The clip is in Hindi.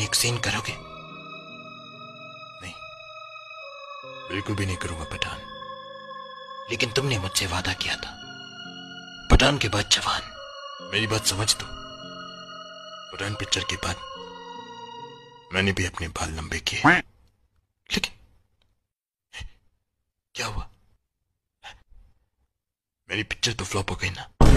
एक सीन करोगे? नहीं, बिल्कुल भी नहीं करूंगा पठान। लेकिन तुमने मुझसे वादा किया था, पठान के बाद जवान। मेरी बात समझ दो। पठान पिक्चर के बाद मैंने भी अपने बाल लंबे किए, लेकिन क्या हुआ? मेरी पिक्चर तो फ्लॉप हो गई ना।